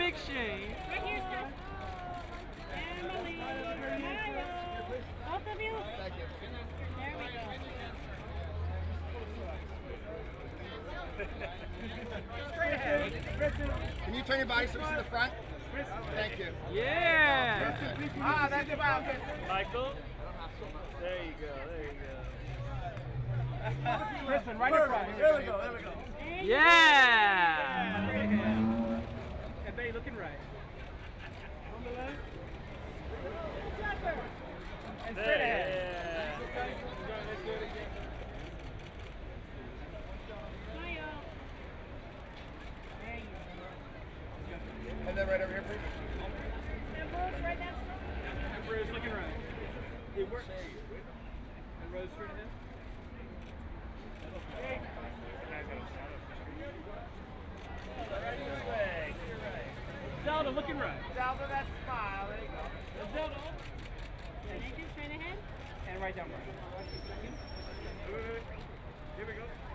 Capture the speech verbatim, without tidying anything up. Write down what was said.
exchange. Right here, sis. Emily. Kyle. Both of you. Thank you. There we go. Straight ahead. Can you turn your body so we see the front? Thank you. Yeah. Ah, that's about it. Michael. There you go. There you go. Kristen, right in front. There we go. There we go. Yeah. And Bay looking right. On the left. And straight ahead. Let's do it again. Smile. There you go. And then right over here, please. And Rose right next to him. And Rose looking right. It worked. And Rose straight ahead. Right this way. You're right. Zelda looking right. Zelda, that smile. There you go. Zelda. And Nathan straight ahead. And right down right. Here we go.